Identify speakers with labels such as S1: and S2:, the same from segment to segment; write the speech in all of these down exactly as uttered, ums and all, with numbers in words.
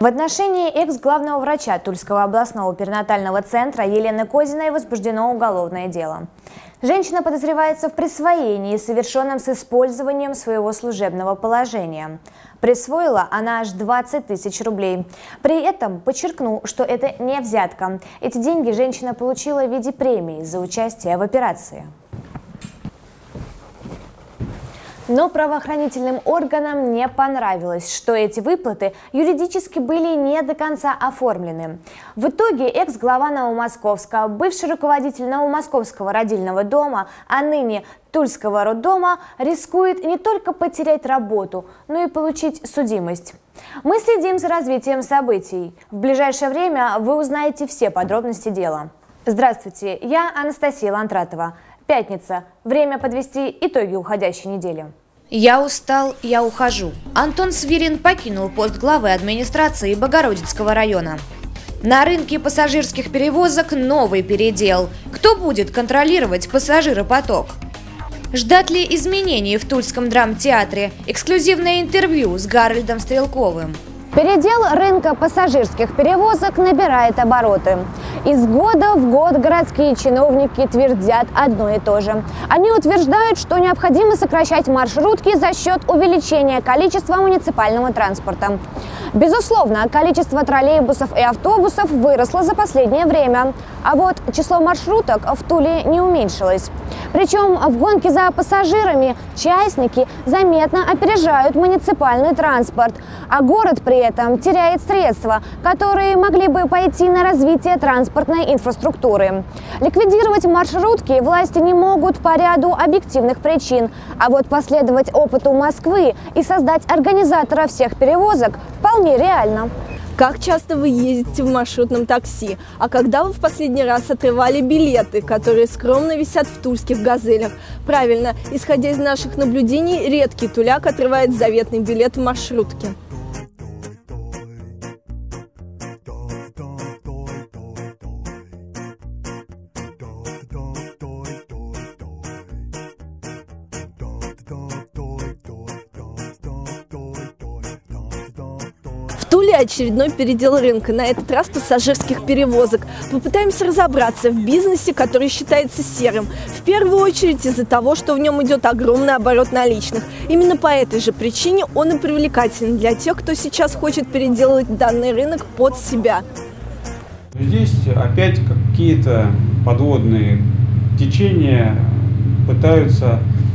S1: В отношении экс-главного врача Тульского областного перинатального центра Елены Козиной возбуждено уголовное дело. Женщина подозревается в присвоении, совершенном с использованием своего служебного положения. Присвоила она аж двадцать тысяч рублей. При этом подчеркну, что это не взятка. Эти деньги женщина получила в виде премии за участие в операции. Но правоохранительным органам не понравилось, что эти выплаты юридически были не до конца оформлены. В итоге экс-глава Новомосковска, бывший руководитель Новомосковского родильного дома, а ныне Тульского роддома, рискует не только потерять работу, но и получить судимость. Мы следим за развитием событий. В ближайшее время вы узнаете все подробности дела. Здравствуйте, я Анастасия Лантратова. Пятница. Время подвести итоги уходящей недели.
S2: Я устал, я ухожу. Антон Свирин покинул пост главы администрации Богородицкого района. На рынке пассажирских перевозок новый передел. Кто будет контролировать пассажиропоток? Ждать ли изменений в Тульском драмтеатре? Эксклюзивное интервью с Гарольдом Стрелковым.
S1: Передел рынка пассажирских перевозок набирает обороты. Из года в год городские чиновники твердят одно и то же. Они утверждают, что необходимо сокращать маршрутки за счет увеличения количества муниципального транспорта. Безусловно, количество троллейбусов и автобусов выросло за последнее время, а вот число маршруток в Туле не уменьшилось. Причем в гонке за пассажирами частники заметно опережают муниципальный транспорт, а город при этом теряет средства, которые могли бы пойти на развитие транспортной инфраструктуры. Ликвидировать маршрутки власти не могут по ряду объективных причин, а вот последовать опыту Москвы и создать организатора всех перевозок вполне реально.
S3: Как часто вы ездите в маршрутном такси? А когда вы в последний раз отрывали билеты, которые скромно висят в тульских «Газелях»? Правильно, исходя из наших наблюдений, редкий туляк отрывает заветный билет в маршрутке. В Туле очередной передел рынка, на этот раз пассажирских перевозок. Попытаемся разобраться в бизнесе, который считается серым. В первую очередь из-за того, что в нем идет огромный оборот наличных. Именно по этой же причине он и привлекателен для тех, кто сейчас хочет переделывать данный рынок под себя.
S4: Здесь опять какие-то подводные течения пытаются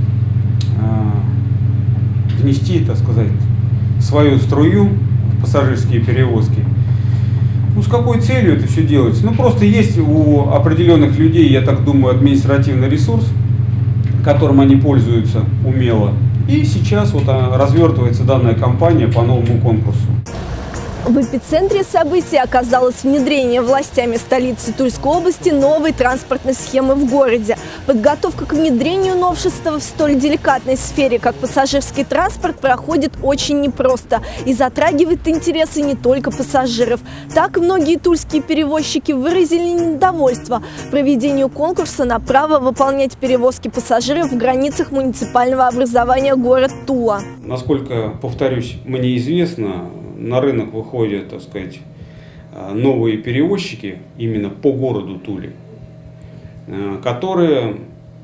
S4: э, внести, так сказать, свою струю в пассажирские перевозки. Ну, с какой целью это все делается? Ну, просто есть у определенных людей, я так думаю, административный ресурс, которым они пользуются умело. И сейчас вот развертывается данная кампания по новому конкурсу.
S3: В эпицентре событий оказалось внедрение властями столицы Тульской области новой транспортной схемы в городе. Подготовка к внедрению новшества в столь деликатной сфере, как пассажирский транспорт, проходит очень непросто и затрагивает интересы не только пассажиров. Так, многие тульские перевозчики выразили недовольство проведению конкурса на право выполнять перевозки пассажиров в границах муниципального образования город Тула.
S4: Насколько, повторюсь, мне известно, на рынок выходят, так сказать, новые перевозчики именно по городу Туле, которые,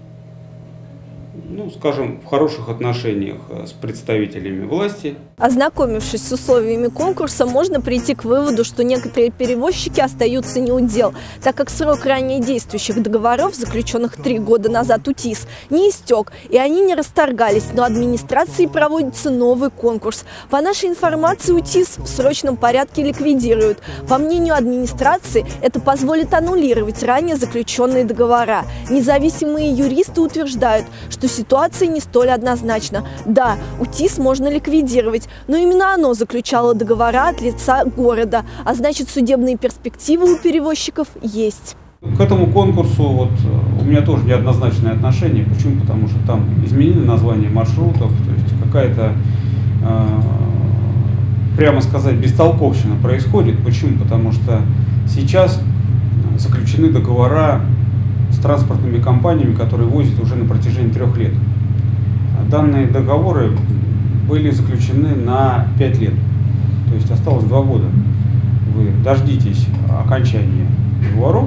S4: ну, скажем, в хороших отношениях с представителями власти.
S3: Ознакомившись с условиями конкурса, можно прийти к выводу, что некоторые перевозчики остаются не у дел, так как срок ранее действующих договоров, заключенных три года назад у ТИС, не истек, и они не расторгались, но администрацией проводится новый конкурс. По нашей информации, у ТИС в срочном порядке ликвидируют. По мнению администрации, это позволит аннулировать ранее заключенные договора. Независимые юристы утверждают, что ситуация не столь однозначна. Да, у ТИС можно ликвидировать, но именно оно заключало договора от лица города, а значит, судебные перспективы у перевозчиков есть.
S4: К этому конкурсу вот у меня тоже неоднозначное отношение. Почему? Потому что там изменили название маршрутов, то есть какая-то, э, прямо сказать, бестолковщина происходит. Почему? Потому что сейчас заключены договора с транспортными компаниями, которые возят уже на протяжении трех лет. Данные договоры были заключены на пять лет. То есть осталось два года. Вы дождитесь окончания договоров,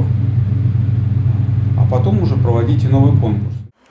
S4: а потом уже проводите новый конкурс.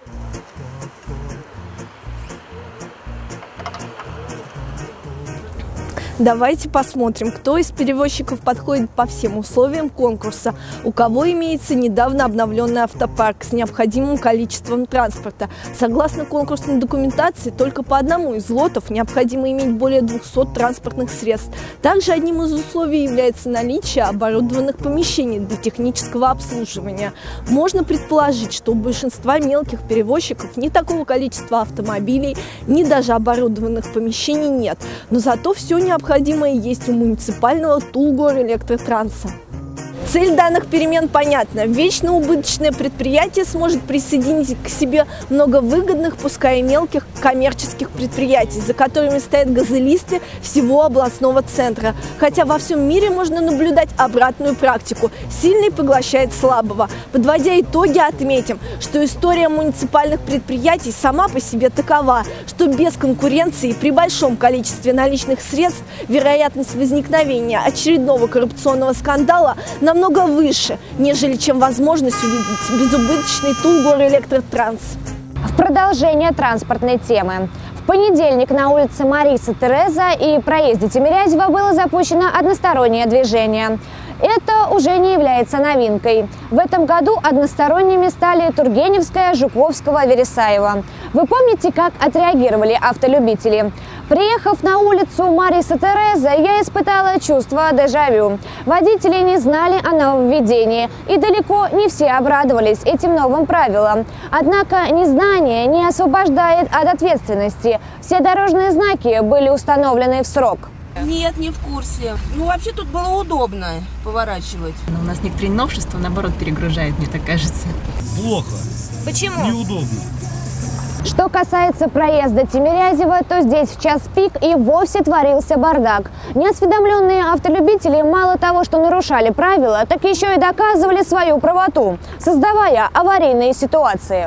S3: Давайте посмотрим, кто из перевозчиков подходит по всем условиям конкурса, у кого имеется недавно обновленный автопарк с необходимым количеством транспорта. Согласно конкурсной документации, только по одному из лотов необходимо иметь более двухсот транспортных средств. Также одним из условий является наличие оборудованных помещений для технического обслуживания. Можно предположить, что у большинства мелких перевозчиков ни такого количества автомобилей, ни даже оборудованных помещений нет, но зато все необходимо. Необходимое есть у муниципального Тулгорелектротранса. Цель данных перемен понятна. Вечно убыточное предприятие сможет присоединить к себе много выгодных, пускай и мелких, коммерческих предприятий, за которыми стоят газелисты всего областного центра. Хотя во всем мире можно наблюдать обратную практику. Сильный поглощает слабого. Подводя итоги, отметим, что история муниципальных предприятий сама по себе такова, что без конкуренции при большом количестве наличных средств вероятность возникновения очередного коррупционного скандала на намного выше, нежели чем возможность увидеть безубыточный Тулгорелектротранс.
S1: В продолжение транспортной темы. В понедельник на улице Мариса Тереза и проезде Тимирязева было запущено одностороннее движение. Это уже не является новинкой. В этом году односторонними стали Тургеневская, Жуковского, Вересаева. Вы помните, как отреагировали автолюбители? Приехав на улицу Мариса Тереза, я испытала чувство дежавю. Водители не знали о нововведении, и далеко не все обрадовались этим новым правилам. Однако незнание не освобождает от ответственности. Все дорожные знаки были установлены в срок.
S5: Нет, не в курсе. Ну, вообще тут было удобно поворачивать.
S6: Но у нас некоторые новшества, наоборот, перегружают, мне так кажется.
S7: Плохо.
S2: Почему?
S7: Неудобно.
S1: Что касается проезда Тимирязева, то здесь в час пик и вовсе творился бардак. Неосведомленные автолюбители мало того, что нарушали правила, так еще и доказывали свою правоту, создавая аварийные ситуации.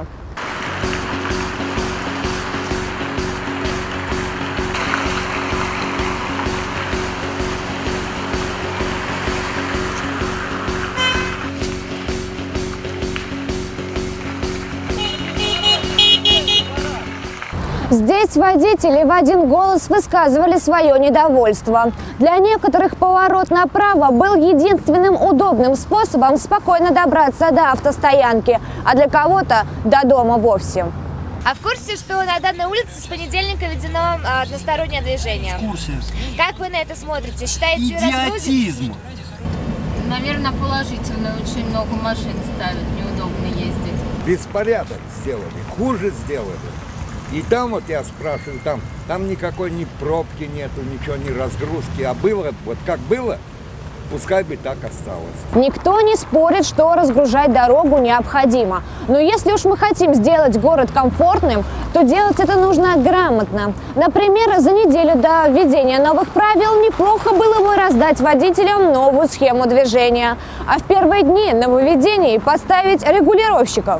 S1: Здесь водители в один голос высказывали свое недовольство. Для некоторых поворот направо был единственным удобным способом спокойно добраться до автостоянки, а для кого-то до дома вовсе.
S2: А в курсе, что на данной улице с понедельника введено а, одностороннее движение?
S7: В курсе.
S2: Как вы на это смотрите? Считаете, ее разгрузит?
S7: Идиотизм.
S8: Наверное, положительно. Очень много машин ставят, неудобно ездить.
S9: Беспорядок сделали, хуже сделали. И там вот я спрашиваю, там, там никакой ни пробки нету, ничего, ни разгрузки. А было, вот как было, пускай бы так осталось.
S1: Никто не спорит, что разгружать дорогу необходимо. Но если уж мы хотим сделать город комфортным, то делать это нужно грамотно. Например, за неделю до введения новых правил неплохо было бы раздать водителям новую схему движения, а в первые дни нововведений поставить регулировщиков.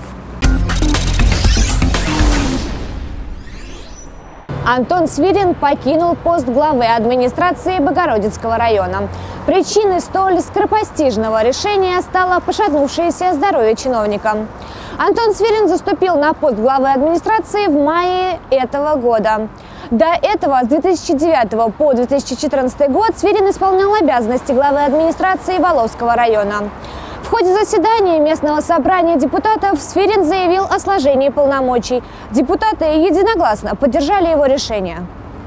S1: Антон Свирин покинул пост главы администрации Богородицкого района. Причиной столь скоропостижного решения стало пошатнувшееся здоровье чиновника. Антон Свирин заступил на пост главы администрации в мае этого года. До этого, с две тысячи девятого по две тысячи четырнадцатый год, Свирин исполнял обязанности главы администрации Воловского района. В ходе заседания местного собрания депутатов Свирин заявил о сложении полномочий. Депутаты единогласно поддержали его решение.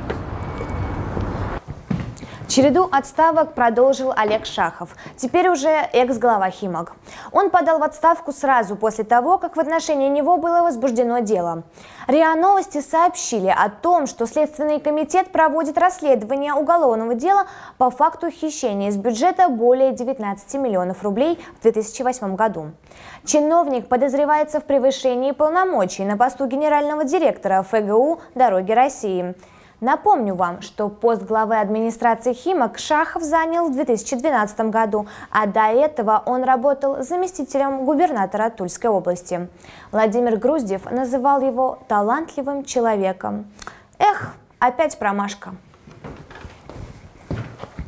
S1: Череду отставок продолжил Олег Шахов, теперь уже экс-глава Химок. Он подал в отставку сразу после того, как в отношении него было возбуждено дело. РИА Новости сообщили о том, что Следственный комитет проводит расследование уголовного дела по факту хищения из бюджета более девятнадцати миллионов рублей в две тысячи восьмом году. Чиновник подозревается в превышении полномочий на посту генерального директора ФГУ «Дороги России». Напомню вам, что пост главы администрации Химок Шахов занял в две тысячи двенадцатом году, а до этого он работал заместителем губернатора Тульской области. Владимир Груздев называл его талантливым человеком. Эх, опять промашка.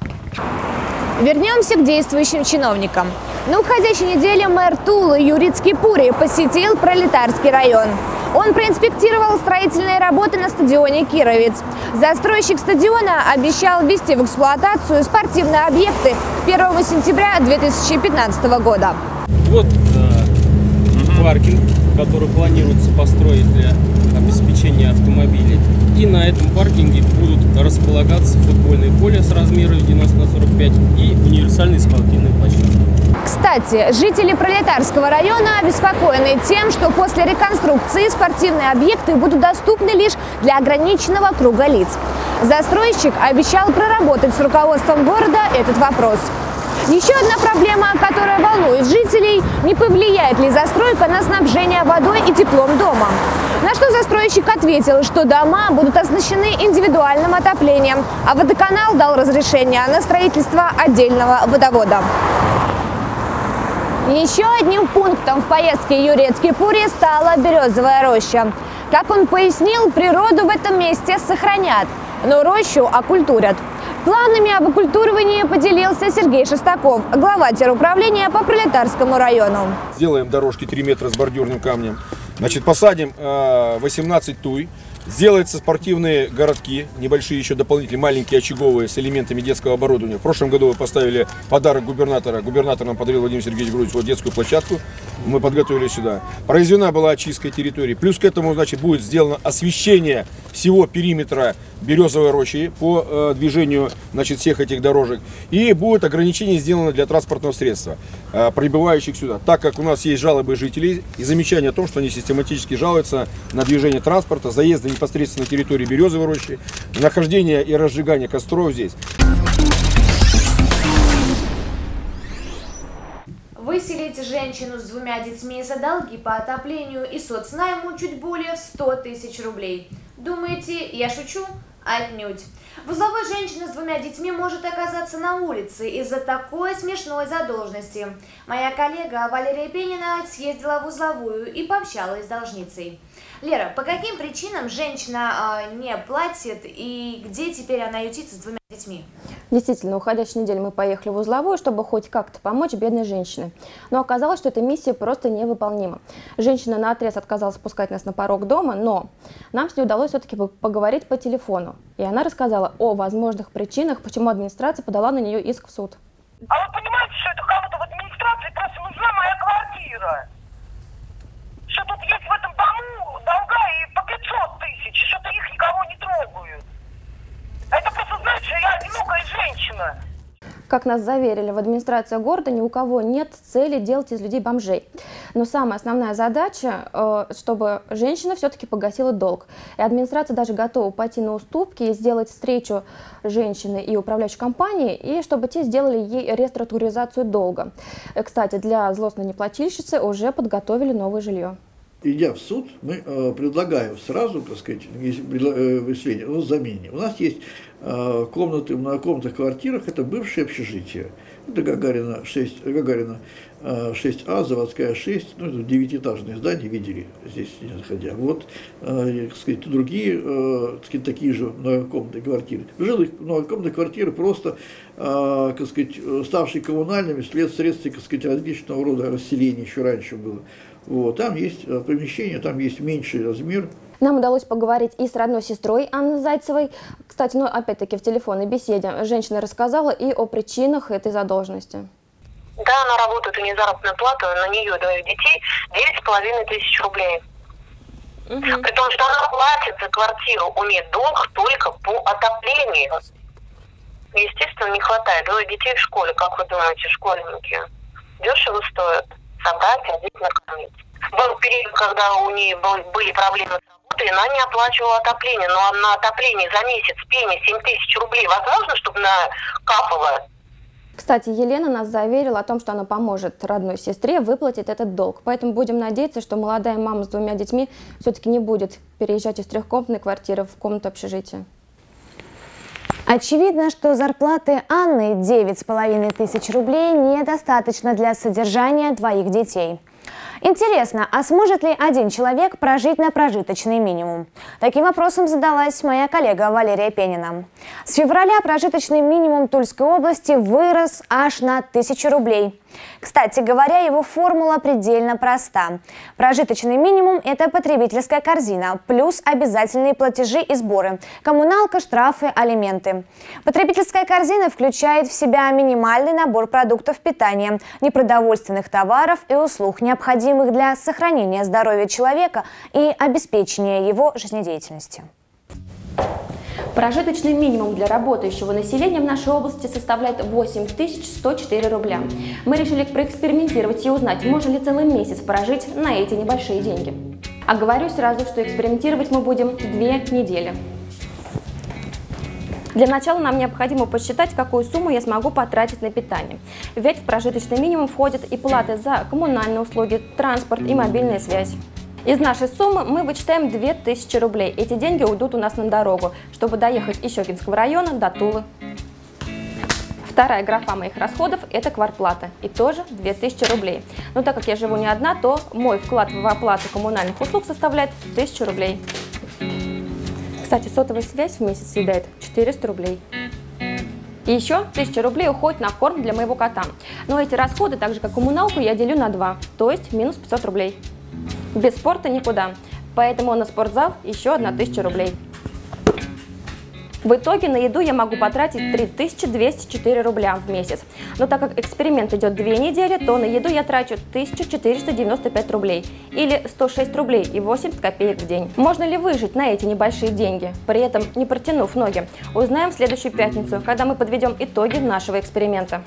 S1: Вернемся к действующим чиновникам. На уходящей неделе мэр Тулы Юрий Цкипури посетил Пролетарский район. Он проинспектировал строительные работы на стадионе «Кировец». Застройщик стадиона обещал ввести в эксплуатацию спортивные объекты первого сентября две тысячи пятнадцатого года.
S7: Вот э, паркинг, который планируется построить для обеспечения автомобилей. И на этом паркинге будут располагаться футбольное поле с размером девяносто на сорок пять и универсальные спортивные площадки.
S1: Кстати, жители Пролетарского района обеспокоены тем, что после реконструкции спортивные объекты будут доступны лишь для ограниченного круга лиц. Застройщик обещал проработать с руководством города этот вопрос. Еще одна проблема, которая волнует жителей – не повлияет ли застройка на снабжение водой и теплом дома. На что застройщик ответил, что дома будут оснащены индивидуальным отоплением, а водоканал дал разрешение на строительство отдельного водовода. Еще одним пунктом в поездке Юрия Цкипури стала Березовая роща. Как он пояснил, природу в этом месте сохранят, но рощу окультурят. Планами об окультуривании поделился Сергей Шестаков, глава теруправления по Пролетарскому району.
S10: Сделаем дорожки три метра с бордюрным камнем. Значит, посадим восемнадцать туй. Сделаются спортивные городки, небольшие еще дополнительные, маленькие очаговые, с элементами детского оборудования. В прошлом году вы поставили подарок губернатора. Губернатор нам подарил, Владимир Сергеевич Грудич, вот детскую площадку. Мы подготовили сюда. Произведена была очистка территории. Плюс к этому, значит, будет сделано освещение всего периметра Березовой рощи по э, движению, значит, всех этих дорожек. И будет ограничение сделано для транспортного средства, э, прибывающих сюда. Так как у нас есть жалобы жителей и замечания о том, что они систематически жалуются на движение транспорта, заезды непосредственно на территории Березовой рощи, нахождение и разжигание костров здесь.
S2: Выселить женщину с двумя детьми за долги по отоплению и соцнайму чуть более сто тысяч рублей. Думаете, я шучу? Отнюдь. Вузловой женщина с двумя детьми может оказаться на улице из-за такой смешной задолженности. Моя коллега Валерия Пенина съездила в узловую и пообщалась с должницей. Лера, по каким причинам женщина э, не платит и где теперь она ютится с двумя детьми?
S11: Действительно, уходящей неделе мы поехали в узловую, чтобы хоть как-то помочь бедной женщине. Но оказалось, что эта миссия просто невыполнима. Женщина наотрез отказалась пускать нас на порог дома, но нам с ней удалось все-таки поговорить по телефону. И она рассказала о возможных причинах, почему администрация подала на нее иск в суд.
S12: А вы понимаете, что это кому-то в администрации просто нужна моя квартира? Что тут есть в этом дому долга и по пятьсот тысяч, и что-то их никого не трогают. Это просто значит, что я одинокая женщина.
S11: Как нас заверили, в администрации города ни у кого нет цели делать из людей бомжей. Но самая основная задача, чтобы женщина все-таки погасила долг. И администрация даже готова пойти на уступки и сделать встречу женщины и управляющей компании, и чтобы те сделали ей реструктуризацию долга. Кстати, для злостной неплательщицы уже подготовили новое жилье.
S13: Идя в суд, мы э, предлагаем сразу, так сказать, выселение, о замене. У нас есть э, комнаты в многокомнатных квартирах, это бывшее общежитие. Это Гагарина шесть, Гагарина шесть А, Заводская шесть, ну, это девятиэтажные здания, видели здесь, не заходя. Вот, э, так сказать, другие, э, так сказать, такие же многокомнатные квартиры. Жилых многокомнатные квартиры просто, э, так сказать, ставшие коммунальными вследствие, так сказать, различного рода расселения, еще раньше было. Вот, там есть помещение, там есть меньший размер.
S11: Нам удалось поговорить и с родной сестрой Анны Зайцевой. Кстати, ну опять-таки в телефонной беседе женщина рассказала и о причинах этой задолженности.
S12: Да, она работает, у нее заработная плата, на нее двоих детей девять с половиной тысяч рублей. Угу. При том, что она платит за квартиру, у нее долг только по отоплению. Естественно, не хватает. Двое детей в школе, как вы думаете, школьники? Дешево стоят. Собрать, одеть, накормить. Был период, когда у нее были проблемы с работой, и она не оплачивала отопление. Но на отопление за месяц пени семь тысяч рублей возможно, чтобы накапало?
S11: Кстати, Елена нас заверила о том, что она поможет родной сестре выплатить этот долг. Поэтому будем надеяться, что молодая мама с двумя детьми все-таки не будет переезжать из трехкомнатной квартиры в комнату общежития.
S1: Очевидно, что зарплаты Анны девять с половиной тысяч рублей недостаточно для содержания двоих детей. Интересно, а сможет ли один человек прожить на прожиточный минимум? Таким вопросом задалась моя коллега Валерия Пенина. С февраля прожиточный минимум Тульской области вырос аж на тысячу рублей. Кстати говоря, его формула предельно проста. Прожиточный минимум – это потребительская корзина, плюс обязательные платежи и сборы, коммуналка, штрафы, алименты. Потребительская корзина включает в себя минимальный набор продуктов питания, непродовольственных товаров и услуг, необходимых для сохранения здоровья человека и обеспечения его жизнедеятельности.
S11: Прожиточный минимум для работающего населения в нашей области составляет восемь тысяч сто четыре рубля. Мы решили проэкспериментировать и узнать, можно ли целый месяц прожить на эти небольшие деньги. А говорю сразу, что экспериментировать мы будем две недели. Для начала нам необходимо посчитать, какую сумму я смогу потратить на питание. Ведь в прожиточный минимум входят и платы за коммунальные услуги, транспорт и мобильная связь. Из нашей суммы мы вычитаем две тысячи рублей. Эти деньги уйдут у нас на дорогу, чтобы доехать из Щекинского района до Тулы. Вторая графа моих расходов – это квартплата, и тоже две тысячи рублей. Но так как я живу не одна, то мой вклад в оплату коммунальных услуг составляет тысячу рублей. Кстати, сотовая связь в месяц съедает четыреста рублей. И еще тысяча рублей уходит на корм для моего кота. Но эти расходы, так же как коммуналку, я делю на два, то есть минус пятьсот рублей. Без спорта никуда, поэтому на спортзал еще одна тысяча рублей. В итоге на еду я могу потратить три тысячи двести четыре рубля в месяц. Но так как эксперимент идет две недели, то на еду я трачу тысячу четыреста девяносто пять рублей или сто шесть рублей и восемьдесят копеек в день. Можно ли выжить на эти небольшие деньги, при этом не протянув ноги? Узнаем в следующую пятницу, когда мы подведем итоги нашего эксперимента.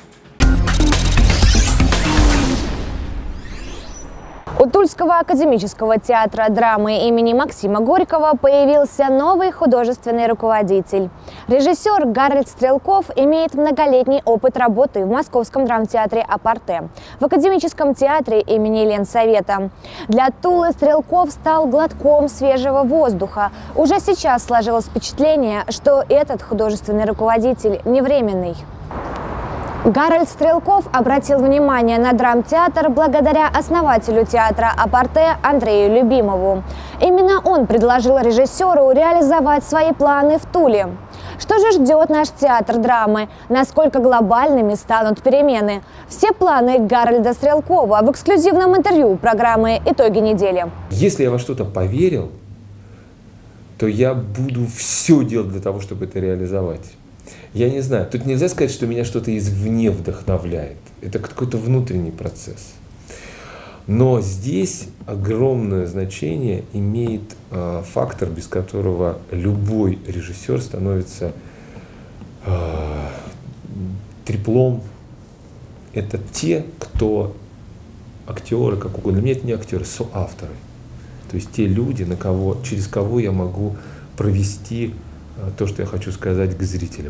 S1: У Тульского академического театра драмы имени Максима Горького появился новый художественный руководитель. Режиссер Гарольд Стрелков имеет многолетний опыт работы в Московском драмтеатре «Апарте», в Академическом театре имени Ленсовета. Для Тулы Стрелков стал глотком свежего воздуха. Уже сейчас сложилось впечатление, что этот художественный руководитель не временный. Гарольд Стрелков обратил внимание на драмтеатр благодаря основателю театра «Апарте» Андрею Любимову. Именно он предложил режиссеру реализовать свои планы в Туле. Что же ждет наш театр драмы? Насколько глобальными станут перемены? Все планы Гарольда Стрелкова в эксклюзивном интервью программы «Итоги недели».
S14: Если я во что-то поверил, то я буду все делать для того, чтобы это реализовать. Я не знаю, тут нельзя сказать, что меня что-то извне вдохновляет. Это какой-то внутренний процесс. Но здесь огромное значение имеет э, фактор, без которого любой режиссер становится э, триплом. Это те, кто актеры, как угодно. Для меня это не актеры, соавторы. То есть те люди, на кого, через кого я могу провести э, то, что я хочу сказать к зрителям.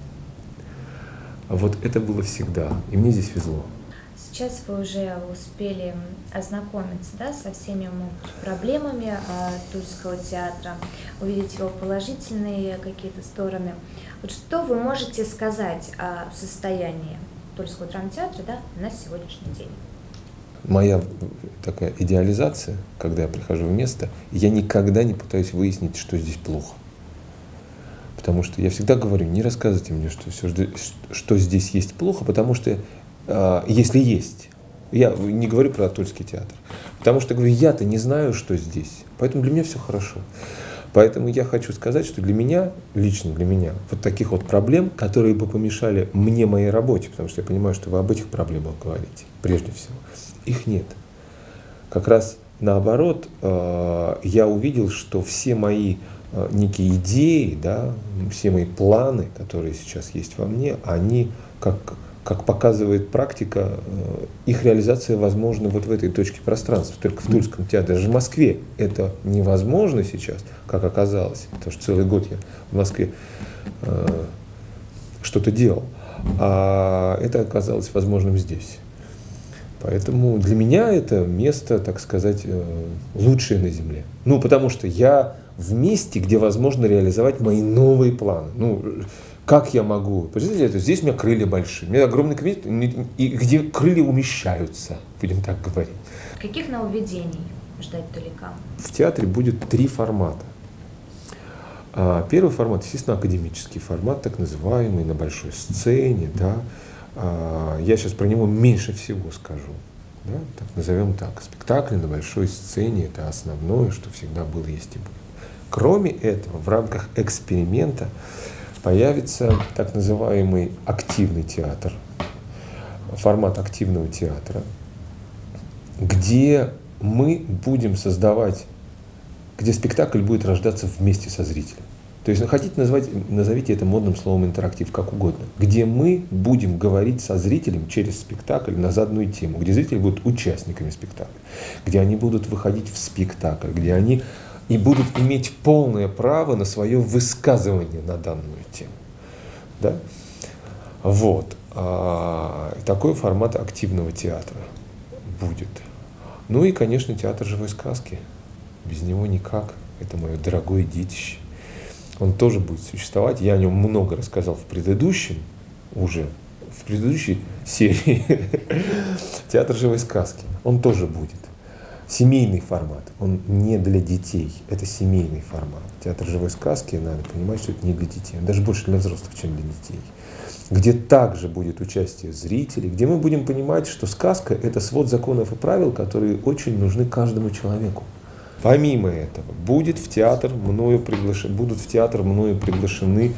S14: Вот это было всегда, и мне здесь везло.
S2: Сейчас вы уже успели ознакомиться, да, со всеми проблемами а, Тульского театра, увидеть его положительные какие-то стороны. Вот что вы можете сказать о состоянии Тульского драмтеатра, да, на сегодняшний день?
S14: Моя такая идеализация, когда я прихожу в место, я никогда не пытаюсь выяснить, что здесь плохо. Потому что я всегда говорю, не рассказывайте мне, что, все, что здесь есть плохо, потому что, э, если есть, я не говорю про Тульский театр, потому что, говорю, я-то не знаю, что здесь, поэтому для меня все хорошо. Поэтому я хочу сказать, что для меня, лично для меня, вот таких вот проблем, которые бы помешали мне моей работе, потому что я понимаю, что вы об этих проблемах говорите, прежде всего, их нет. Как раз наоборот, э, я увидел, что все мои некие идеи, да, все мои планы, которые сейчас есть во мне, они, как, как показывает практика, их реализация возможна вот в этой точке пространства, только в Тульском театре. Даже в Москве это невозможно сейчас, как оказалось, потому что целый год я в Москве э, что-то делал, а это оказалось возможным здесь. Поэтому для меня это место, так сказать, лучшее на земле. Ну, потому что я в месте, где возможно реализовать мои новые планы. Ну, как я могу? Представляете, это здесь у меня крылья большие, у меня огромный кабинет, и где крылья умещаются, будем так говорить.
S2: Каких нововведений ждать туликам?
S14: В театре будет три формата. Первый формат, естественно, академический формат, так называемый, на большой сцене. Да. Я сейчас про него меньше всего скажу. Да, так назовем так. Спектакль на большой сцене — это основное, что всегда было, есть и будет. Кроме этого, в рамках эксперимента появится так называемый активный театр, формат активного театра, где мы будем создавать, где спектакль будет рождаться вместе со зрителем. То есть, ну, хотите назвать, назовите это модным словом интерактив, как угодно. Где мы будем говорить со зрителем через спектакль на заданную тему, где зрители будут участниками спектакля, где они будут выходить в спектакль, где они и будут иметь полное право на свое высказывание на данную тему. Да? Вот. А, такой формат активного театра будет. Ну и, конечно, театр живой сказки. Без него никак. Это мое дорогое детище. Он тоже будет существовать. Я о нем много рассказал в предыдущем, уже в предыдущей серии. Театр живой сказки. Он тоже будет. Семейный формат. Он не для детей. Это семейный формат. Театр живой сказки, надо понимать, что это не для детей. Он даже больше для взрослых, чем для детей. Где также будет участие зрителей, где мы будем понимать, что сказка — это свод законов и правил, которые очень нужны каждому человеку. Помимо этого, будет в театр мною приглаш... будут в театр мною приглашены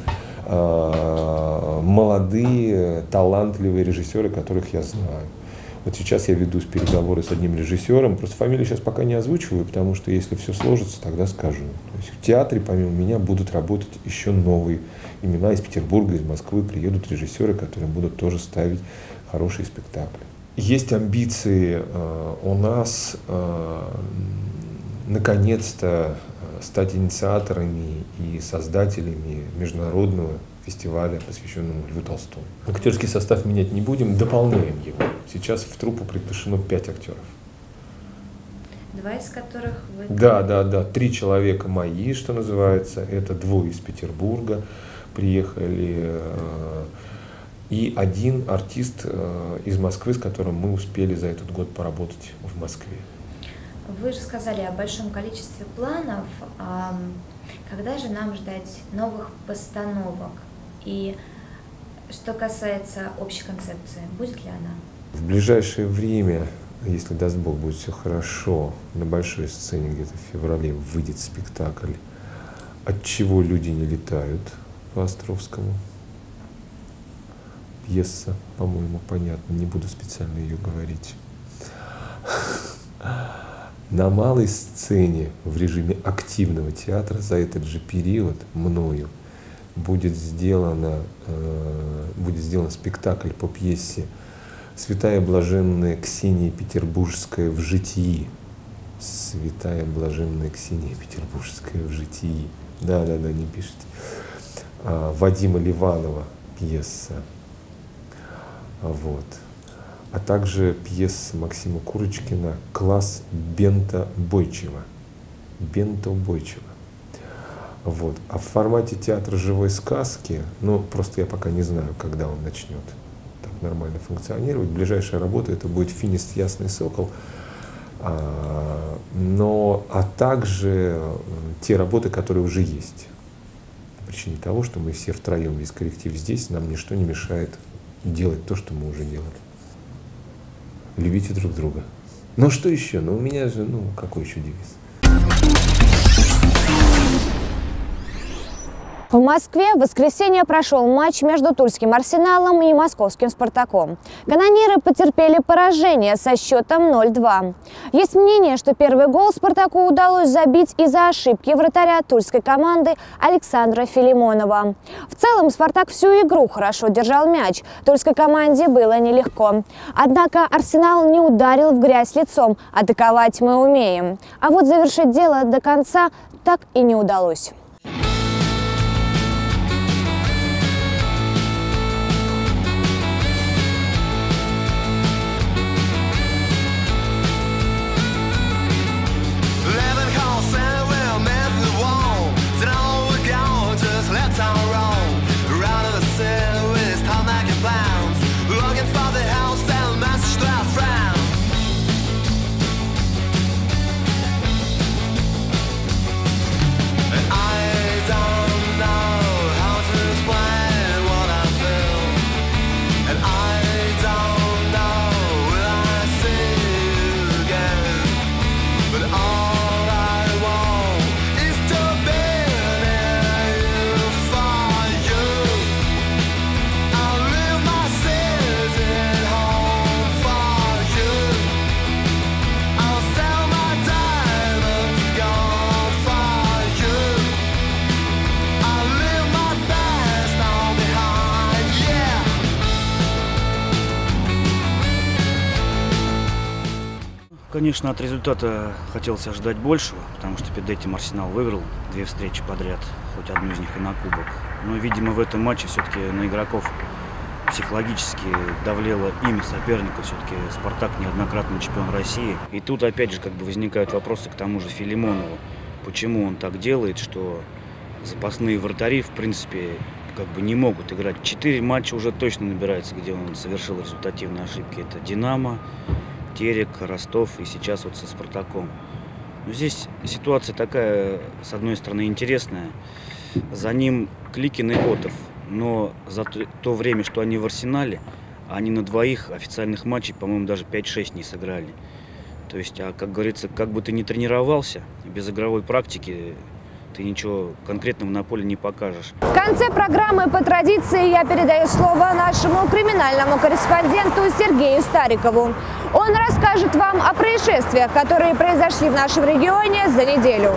S14: э, молодые, талантливые режиссеры, которых я знаю. Вот сейчас я веду переговоры с одним режиссером, просто фамилию сейчас пока не озвучиваю, потому что если все сложится, тогда скажу. То есть в театре помимо меня будут работать еще новые имена из Петербурга, из Москвы, приедут режиссеры, которые будут тоже ставить хорошие спектакли. Есть амбиции э, у нас э, наконец-то стать инициаторами и создателями международного фестиваля, посвященному Льву Толстому. Актерский состав менять не будем, дополняем его. Сейчас в труппу приглашено пять актеров.
S2: Два из которых вы...
S14: Да, да, да. Три человека мои, что называется. Это двое из Петербурга приехали. И один артист из Москвы, с которым мы успели за этот год поработать в Москве.
S2: Вы же сказали о большом количестве планов. Когда же нам ждать новых постановок? И что касается общей концепции, будет ли она?
S14: В ближайшее время, если даст Бог, будет все хорошо, на большой сцене где-то в феврале выйдет спектакль «Отчего люди не летают» по Островскому. Пьеса, по-моему, понятно, не буду специально ее говорить. На малой сцене в режиме активного театра за этот же период мною будет, сделано, э, будет сделан спектакль по пьесе «Святая блаженная Ксения Петербургская в житии». «Святая блаженная Ксения Петербургская в житии». Да-да-да, не пишите. А, Вадима Ливанова пьеса. Вот. А также пьеса Максима Курочкина «Класс Бента Бойчева». Бента Бойчева. Вот. А в формате театра живой сказки, ну, просто я пока не знаю, когда он начнет так нормально функционировать. Ближайшая работа это будет «Финист Ясный Сокол». А, но, а также те работы, которые уже есть. По причине того, что мы все втроем, весь коллектив здесь, нам ничто не мешает делать то, что мы уже делали. Любите друг друга. Ну что еще? Ну у меня же, ну какой еще девиз?
S1: В Москве в воскресенье прошел матч между Тульским Арсеналом и Московским Спартаком. Канониры потерпели поражение со счетом ноль-два. Есть мнение, что первый гол Спартаку удалось забить из-за ошибки вратаря тульской команды Александра Филимонова. В целом Спартак всю игру хорошо держал мяч. Тульской команде было нелегко. Однако Арсенал не ударил в грязь лицом. Атаковать мы умеем. А вот завершить дело до конца так и не удалось.
S15: I конечно, от результата хотелось ожидать большего, потому что перед этим Арсенал выиграл две встречи подряд, хоть одну из них и на кубок. Но, видимо, в этом матче все-таки на игроков психологически давлело имя соперника. Все-таки «Спартак» неоднократный чемпион России. И тут, опять же, как бы возникают вопросы к тому же Филимонову. Почему он так делает, что запасные вратари, в принципе, как бы не могут играть. Четыре матча уже точно набирается, где он совершил результативные ошибки. Это «Динамо», Терек, Ростов и сейчас вот со «Спартаком». Но здесь ситуация такая, с одной стороны, интересная. За ним Кликин и Отов. Но за то время, что они в Арсенале, они на двоих официальных матчей, по-моему, даже пять-шесть не сыграли. То есть, а как говорится, как бы ты ни тренировался, без игровой практики ты ничего конкретного на поле не покажешь.
S1: В конце программы по традиции я передаю слово нашему криминальному корреспонденту Сергею Старикову. Он расскажет вам о происшествиях, которые произошли в нашем регионе за неделю.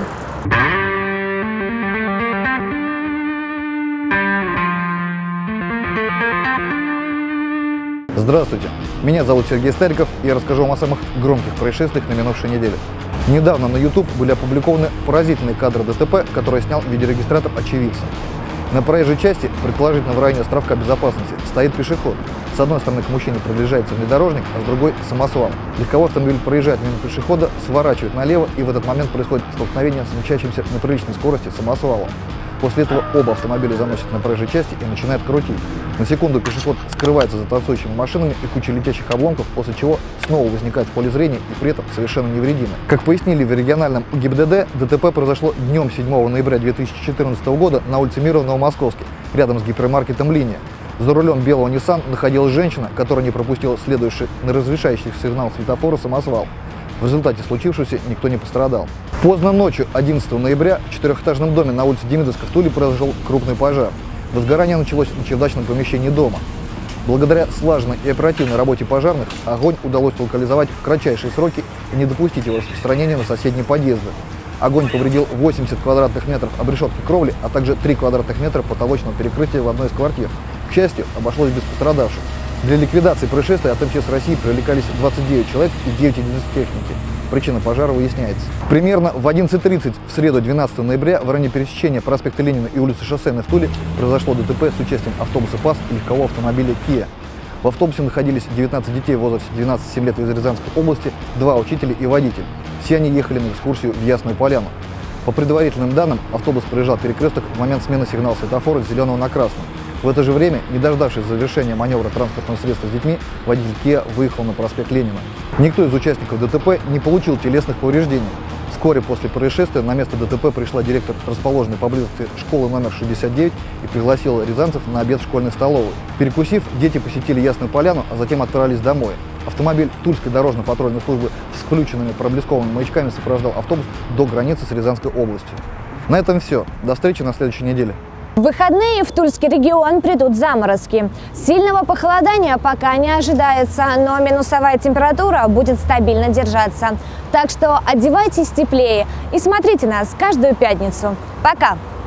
S16: Здравствуйте, меня зовут Сергей Стариков, и я расскажу вам о самых громких происшествиях на минувшей неделе. Недавно на YouTube были опубликованы поразительные кадры ДТП, которые снял видеорегистратор очевидца. На проезжей части, предположительно в районе островка безопасности, стоит пешеход. С одной стороны к мужчине приближается внедорожник, а с другой – самосвал. Легковой автомобиль проезжает мимо пешехода, сворачивает налево, и в этот момент происходит столкновение с мчащимся на приличной скорости самосвалом. После этого оба автомобиля заносят на проезжей части и начинают крутить. На секунду пешеход скрывается за танцующими машинами и кучей летящих обломков, после чего снова возникает в поле зрения и при этом совершенно невредимый. Как пояснили в региональном ГИБДД, ДТП произошло днем седьмого ноября две тысячи четырнадцатого года на улице Мира в Новомосковске, рядом с гипермаркетом «Линия». За рулем белого Nissan находилась женщина, которая не пропустила следующий на разрешающий сигнал светофора самосвал. В результате случившегося никто не пострадал. Поздно ночью одиннадцатого ноября в четырехэтажном доме на улице Демидовска в Туле произошел крупный пожар. Возгорание началось на чердачном помещении дома. Благодаря слаженной и оперативной работе пожарных огонь удалось локализовать в кратчайшие сроки и не допустить его распространения на соседние подъезды. Огонь повредил восемьдесят квадратных метров обрешетки кровли, а также три квадратных метра потолочного перекрытия в одной из квартир. К счастью, обошлось без пострадавших. Для ликвидации происшествия от МЧС России привлекались двадцать девять человек и девять единиц техники. Причина пожара выясняется. Примерно в одиннадцать тридцать в среду двенадцатого ноября в районе пересечения проспекта Ленина и улицы Шоссейной в Туле произошло ДТП с участием автобуса ПАС и легкового автомобиля Kia. В автобусе находились девятнадцать детей в возрасте двенадцати-семи лет из Рязанской области, два учителя и водитель. Все они ехали на экскурсию в Ясную Поляну. По предварительным данным, автобус проезжал перекресток в момент смены сигнала светофора с зеленого на красный. В это же время, не дождавшись завершения маневра транспортного средства с детьми, водитель Kia выехал на проспект Ленина. Никто из участников ДТП не получил телесных повреждений. Вскоре после происшествия на место ДТП пришла директор расположенной поблизости школы номер шестьдесят девять и пригласила рязанцев на обед в школьной столовой. Перекусив, дети посетили Ясную Поляну, а затем отправились домой. Автомобиль Тульской дорожно-патрульной службы с включенными проблесковыми маячками сопровождал автобус до границы с Рязанской областью. На этом все. До встречи на следующей неделе.
S1: В выходные в Тульский регион придут заморозки. Сильного похолодания пока не ожидается, но минусовая температура будет стабильно держаться. Так что одевайтесь теплее и смотрите нас каждую пятницу. Пока!